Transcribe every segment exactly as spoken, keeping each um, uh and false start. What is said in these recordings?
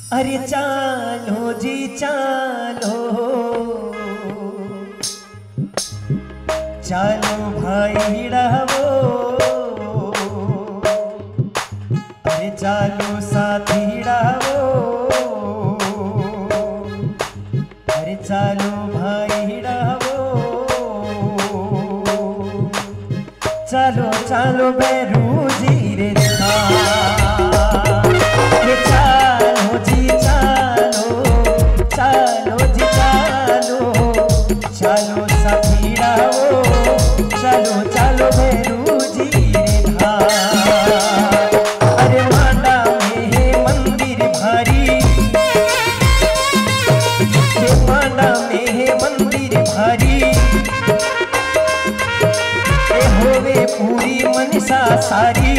अरे चालो जी चालो, चालो भाई रहो, अरे चालो साथी रहो, अरे चालो भाई रहो, चालो चालो बैरू जी रे था। चालो जी चालो, चालो जी चालो, चालो साथी रहो, चलो चलो भैरू जी रे धार। अरे मांडा में है मंदिर भारी, हे मांडा में है मंदिर भारी, ए होवे पूरी मनसा सारी।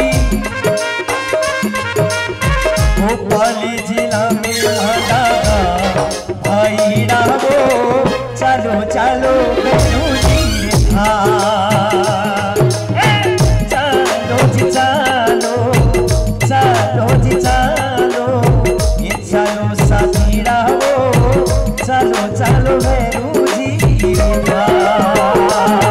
भोपाल जिला में मांडा का भाई रहो, चलो चलो भैरू जी रे धार। चालो जी चालो, चालो जी चालो, ये चालो साथी रहो, चलो चलो भैरू जी रे धार।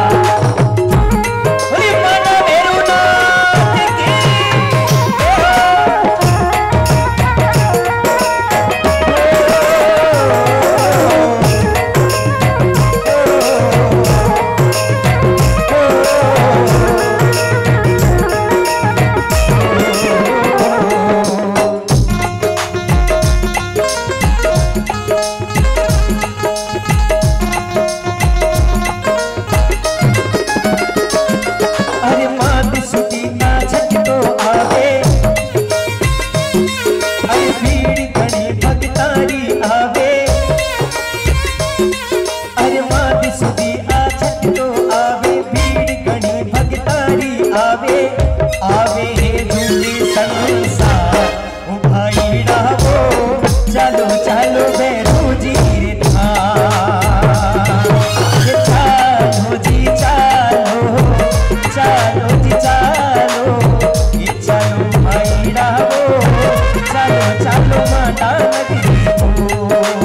चलो चलो भैरू जी रे धार। चालो जी चालो, चालो जी चालो, ये चलो भाई रहो, चलो चलो माता नगरी को।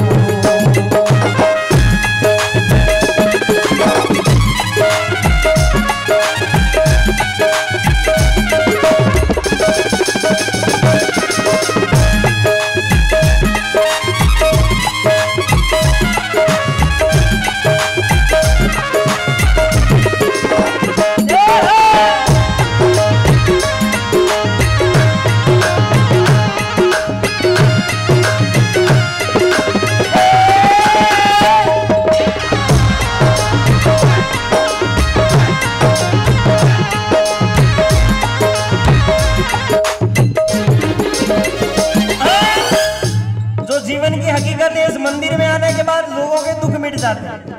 जीवन की हकीकत है, इस मंदिर में आने के बाद लोगों के दुख मिट जाते हैं।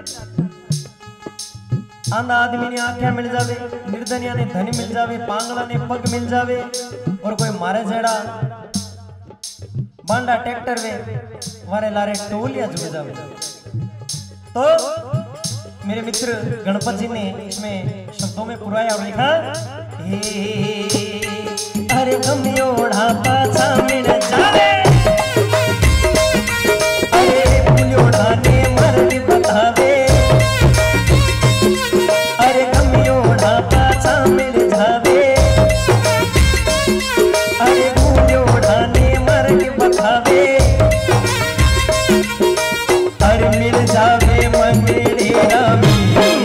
आंधा आदमी ने आंखें मिल जावे, निर्धनिया ने धन मिल जावे, पांगला ने पग मिल जावे, और कोई मारे जेड़ा बांडा ट्रैक्टर में वारे लारे टोलिया जुड़ जावे। तो मेरे मित्र गणपत जी ने इसमें शब्दों में पुराया और लिखा, अरे गमियोड़ा पाछा मिल जावे, बतावे, अरे गमियोड़ा पाछा मिल जावे, अरे गुलियोड़ा ने मर के बतावे, अरे मिल जावे मनेड़ेरा में,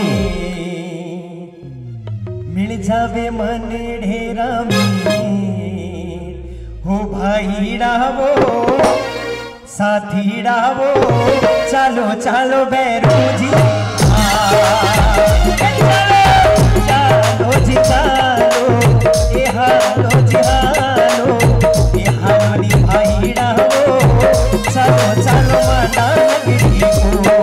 मिल जावे मनेड़ेरा में, हो भाई रहो साथी रहो, चलो चलो भैरू जी चालो जी चालो, ए हालो जी हालो, ए हालो नी भाई रहो, चलो चलो माता नगरी को।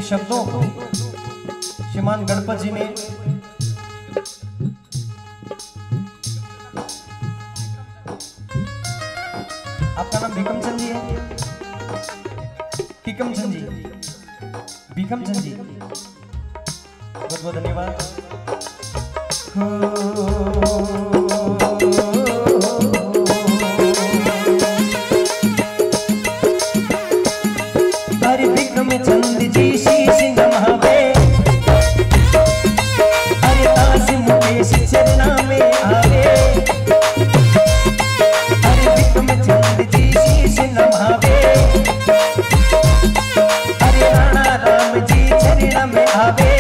के शब्दों श्रीमान गणपत जी ने आपका नाम भीकम चंद जी है? टीकम चंद जी, भीकम चंद जी, बहुत बहुत धन्यवाद। अरे भीकम चंद जी शीश नमावे, अरे दास मुकेश चरना में आवे। अरे भीकम चंद जी शीश नमावे, अरे राणा राम जी चरना में आवे।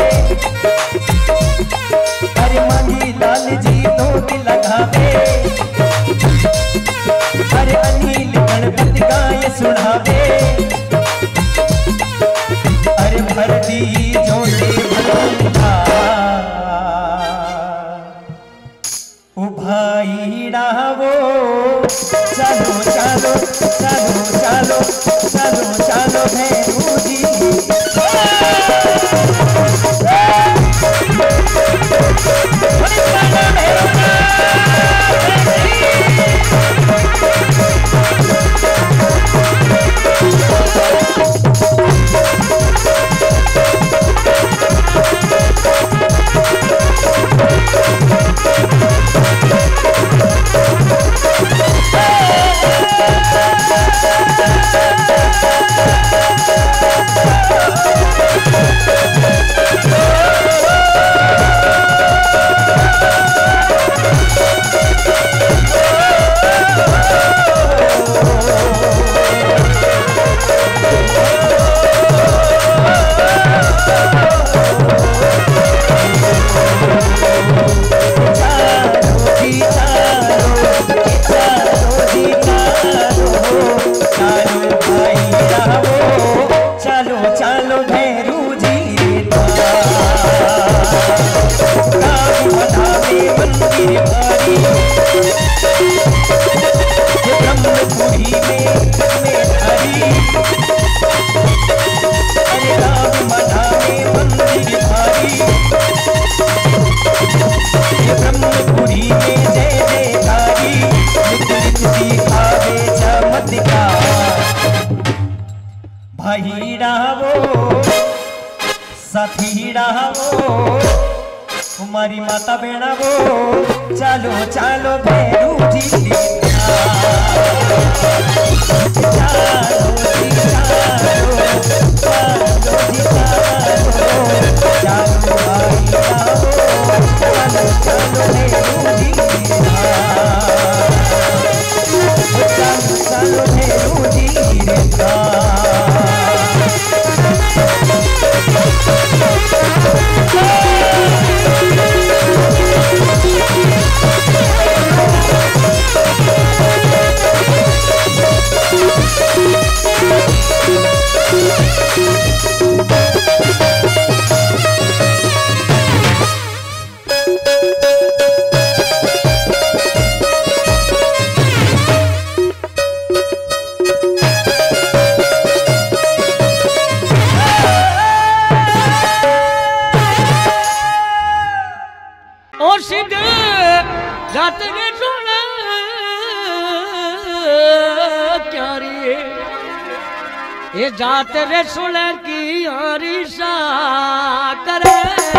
अरे मांगी लाल जी धोती लगावे, अरे अनिल गणपति गाय सुनावे। अरे भरती जोड़े भलंगा ओ भाई डावो, चलो चलो चलो चलो चलो चलो भैरू जी। भाई डावो साथी डावो हमारी माता बेड़ा वो, चलो चलो भैरू जी चलो जी चलो चलो जी चलो चलो भाई डावो, चलो चलो भैरू जी चलो चलो भैरू जी ये जात रे सुन की हरिषा करे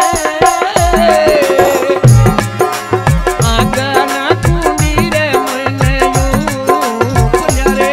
आगना कुंडी रे मने पुजरे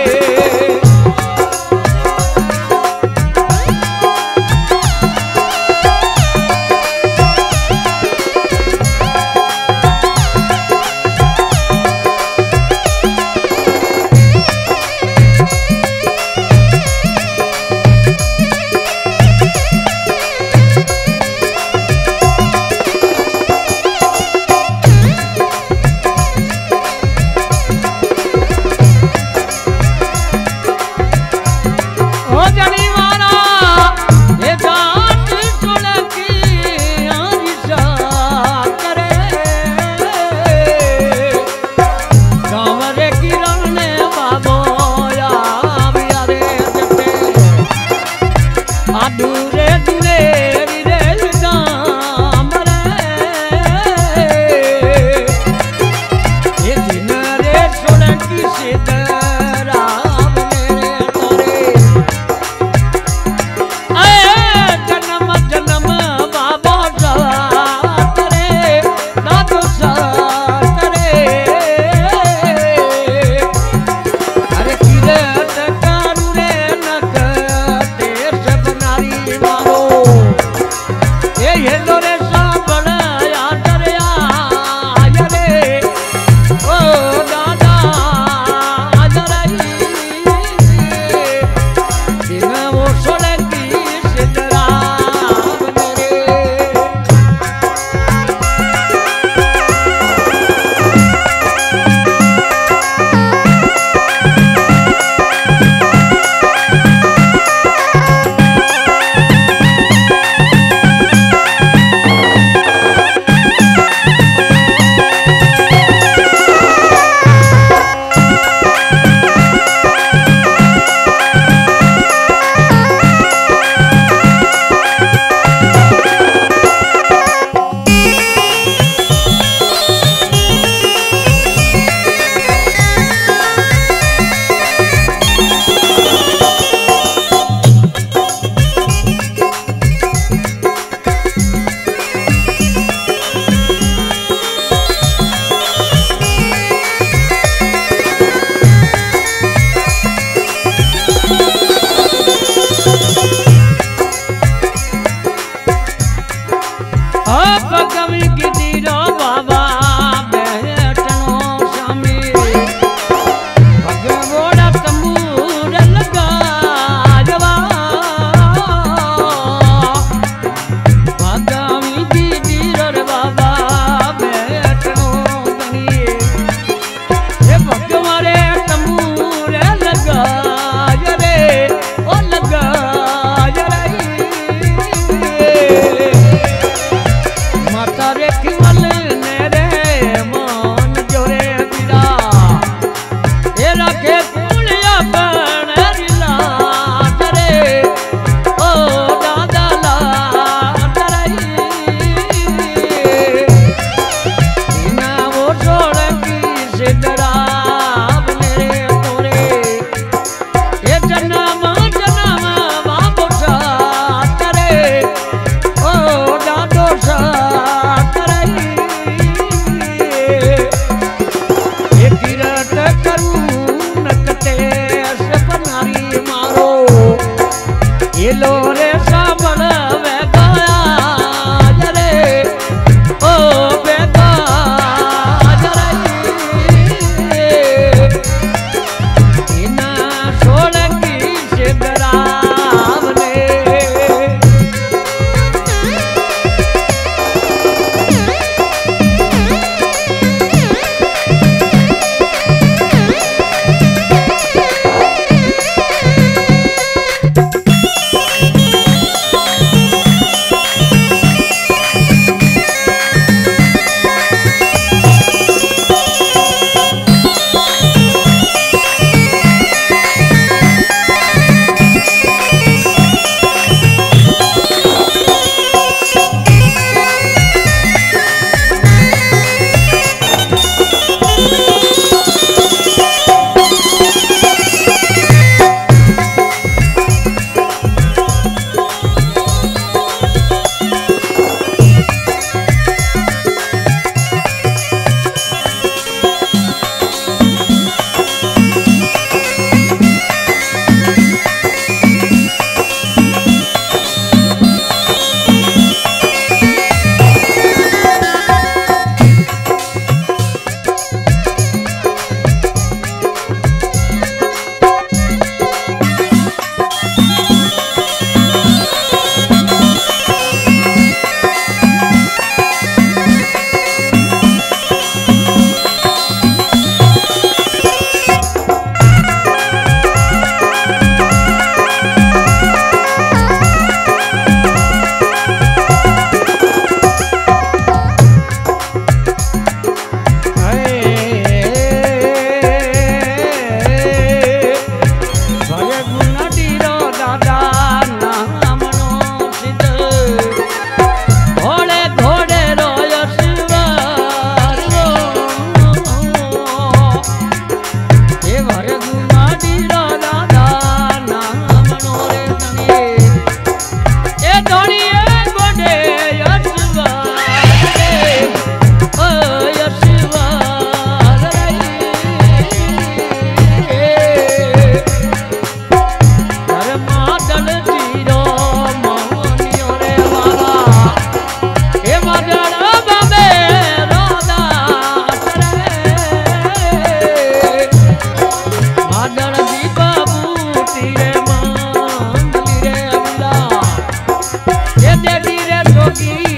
कवि गिदिरो बाबा बैठनो स्वामी भगवोड़ा तंबूर लगाजवा कवि गिदिरो बाबा बैठनो गनिए ये भगवारे तंबूर लगाज रे ओ लगाज रे माता रे किमल ने रे मन जोरे बिरा ए रखे कुलिया बन रिला करे ओ दादा ला तरई इना वो छोड़ की सिदरा मेरे तोरे ए जन्म जन्म बाबू सा करे ओ दादो सा ये लोरे साबन बेगाया जरे ओ बेगाया जरे इना सोलंकी सिद्धराम ने की